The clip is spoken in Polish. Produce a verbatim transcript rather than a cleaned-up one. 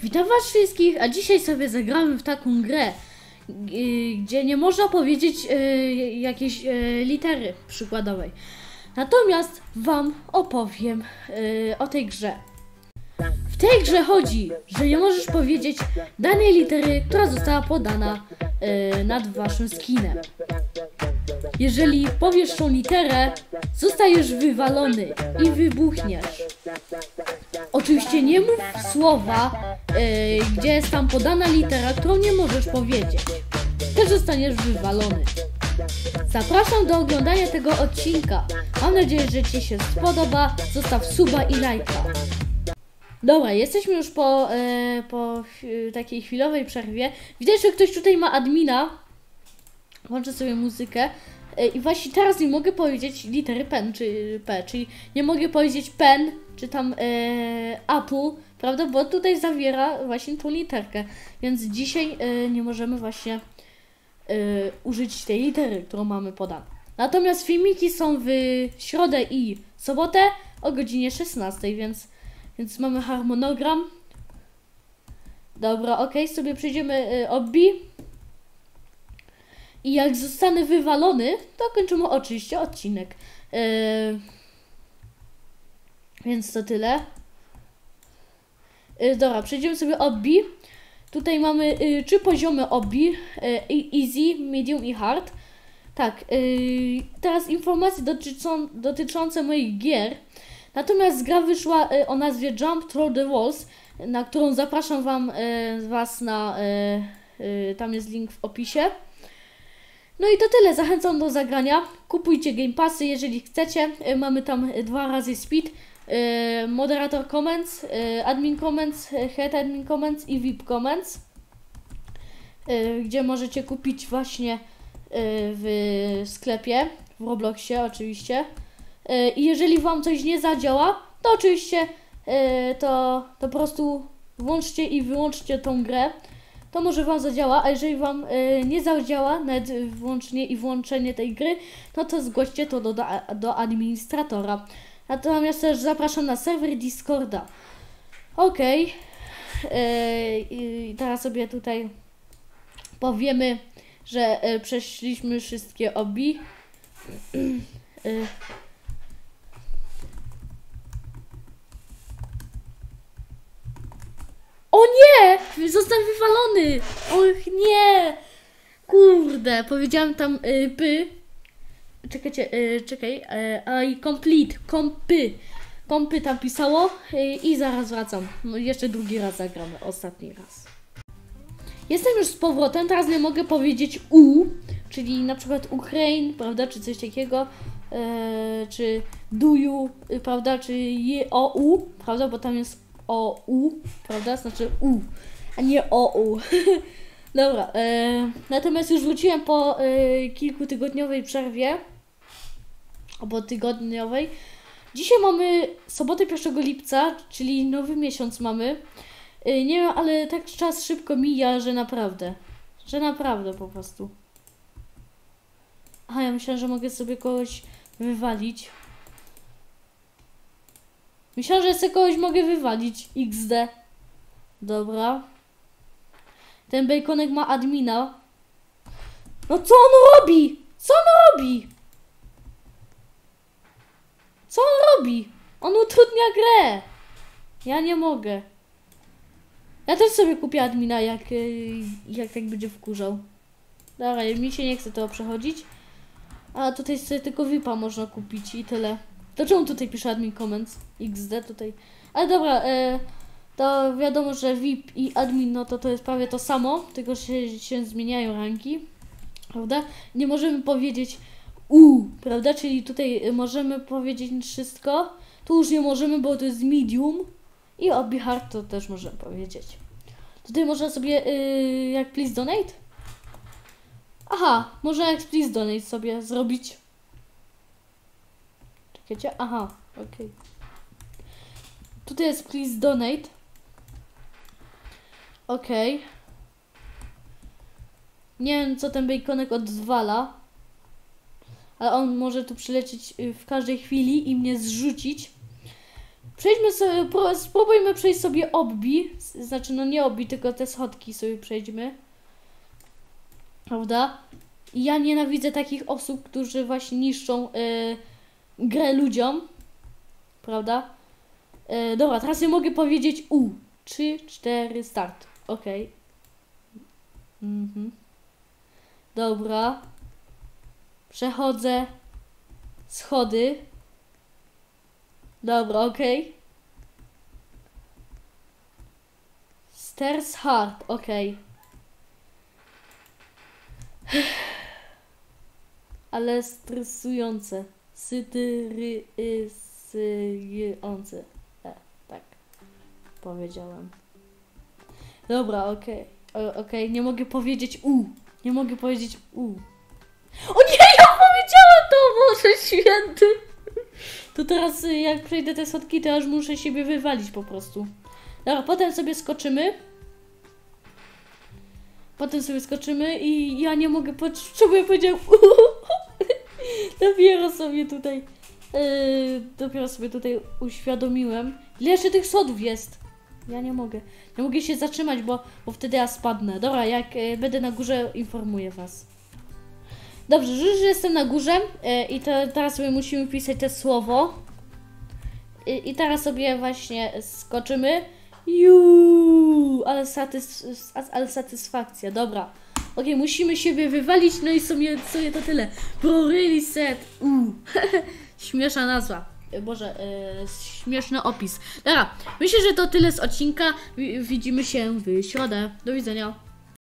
Witam was wszystkich, a dzisiaj sobie zagramy w taką grę, gdzie nie można powiedzieć jakiejś litery przykładowej. Natomiast wam opowiem o tej grze. W tej grze chodzi, że nie możesz powiedzieć danej litery, która została podana nad waszym skinem. Jeżeli powiesz tą literę, zostajesz wywalony i wybuchniesz. Oczywiście nie mów słowa, yy, gdzie jest tam podana litera, którą nie możesz powiedzieć. Też zostaniesz wywalony. Zapraszam do oglądania tego odcinka. Mam nadzieję, że ci się spodoba. Zostaw suba i lajka. Dobra, jesteśmy już po, yy, po yy, takiej chwilowej przerwie. Widać, że ktoś tutaj ma admina. Włączę sobie muzykę. I właśnie teraz nie mogę powiedzieć litery pen czy P, czyli nie mogę powiedzieć pen, czy tam e, Apple, prawda, bo tutaj zawiera właśnie tą literkę, więc dzisiaj e, nie możemy właśnie e, użyć tej litery, którą mamy podaną. Natomiast filmiki są w środę i sobotę o godzinie szesnastej, więc, więc mamy harmonogram. Dobra, ok, sobie przejdziemy e, obbi. I jak zostanę wywalony, to kończymy oczywiście odcinek. Yy... Więc to tyle. Yy, dobra, przejdziemy sobie obbi. Tutaj mamy yy, trzy poziomy obbi. Yy, easy, medium i hard. Tak, yy, teraz informacje dotyczą, dotyczące moich gier. Natomiast gra wyszła yy, o nazwie Jump Through the Walls, na którą zapraszam wam, yy, was na... Yy, yy, tam jest link w opisie. No i to tyle, zachęcam do zagrania, kupujcie Game Passy, jeżeli chcecie, mamy tam dwa razy speed, moderator comments, admin comments, head admin comments i V I P comments, gdzie możecie kupić właśnie w sklepie, w Robloxie oczywiście. I jeżeli wam coś nie zadziała, to oczywiście to, to po prostu włączcie i wyłączcie tą grę. To może wam zadziała, a jeżeli wam y, nie zadziała nawet włączenie i włączenie tej gry, no to zgłoście to do, do administratora. Natomiast też zapraszam na serwer Discorda. Okej. Okay. I teraz sobie tutaj powiemy, że y, przeszliśmy wszystkie obi. y. O nie! Zostałem wywalony! Och nie! Kurde, powiedziałem tam y, py. Czekajcie, y, czekaj. Y, I complete, kompy. Kompy tam pisało y, i zaraz wracam. No, jeszcze drugi raz zagramy, ostatni raz. Jestem już z powrotem, teraz nie mogę powiedzieć U, czyli na przykład Ukraine, prawda, czy coś takiego. Y, czy do you, y, prawda, czy je, o, u, prawda, bo tam jest o, u, prawda? Znaczy u, a nie o, u. Dobra, e, natomiast już wróciłem po e, kilkutygodniowej przerwie, albo tygodniowej. Dzisiaj mamy sobotę pierwszego lipca, czyli nowy miesiąc mamy. E, nie wiem, ale tak czas szybko mija, że naprawdę, że naprawdę po prostu. Aha, ja myślałam, że mogę sobie kogoś wywalić. Myślałam, że sobie kogoś mogę wywalić. iks de. Dobra. Ten bejkonek ma admina. No co on robi? Co on robi? Co on robi? On utrudnia grę. Ja nie mogę. Ja też sobie kupię admina, jak, jak tak będzie wkurzał. Dobra, mi się nie chce tego przechodzić. A tutaj sobie tylko V I P-a można kupić i tyle. To czemu tutaj pisze admin comments? iks de tutaj. Ale dobra, e, to wiadomo, że V I P i admin, no to to jest prawie to samo, tylko się, się zmieniają ranki, prawda? Nie możemy powiedzieć U, prawda? Czyli tutaj możemy powiedzieć wszystko. Tu już nie możemy, bo to jest medium. I obbi hard to też możemy powiedzieć. Tutaj można sobie, yy, jak please donate? Aha, można jak please donate sobie zrobić. Czekajcie, aha, okej. Okay. Tutaj jest please donate. Okej. Okay. Nie wiem, co ten bejkonek odwala. Ale on może tu przylecieć w każdej chwili i mnie zrzucić. Przejdźmy sobie, pro, spróbujmy przejść sobie obbi. Znaczy, no nie obbi, tylko te schodki sobie przejdźmy. Prawda? I ja nienawidzę takich osób, którzy właśnie niszczą yy, grę ludziom. Prawda? Yy, dobra, teraz ja mogę powiedzieć U. trzy, cztery, start. Okej. Okay. Mhm. Dobra. Przechodzę schody. Dobra, okej. Okay. Stairs hard, okej. Okay. Ale stresujące. Sytyrysujące. E, tak. Powiedziałem. Dobra, okej. Okay. Okej, okay. Nie mogę powiedzieć U. Nie mogę powiedzieć U. O nie, ja powiedziałam to, Boże Święty! To teraz jak przejdę te schodki, to aż muszę siebie wywalić po prostu. Dobra, potem sobie skoczymy. Potem sobie skoczymy i ja nie mogę, czemu ja powiedziałam Dopiero sobie tutaj yy, Dopiero sobie tutaj uświadomiłem. Ile jeszcze tych schodów jest? Ja nie mogę. Nie mogę się zatrzymać, bo, bo wtedy ja spadnę. Dobra, jak yy, będę na górze, informuję was. Dobrze, że już jestem na górze yy, i to, teraz sobie musimy pisać to słowo. Yy, I teraz sobie właśnie skoczymy. Juuu, ale, satys ale satysfakcja, dobra. Ok, musimy siebie wywalić, no i sobie, sobie to tyle. Bro, really sad. Uuu, śmieszna nazwa. Boże, yy, śmieszny opis. Dobra, myślę, że to tyle z odcinka. W widzimy się w środę. Do widzenia.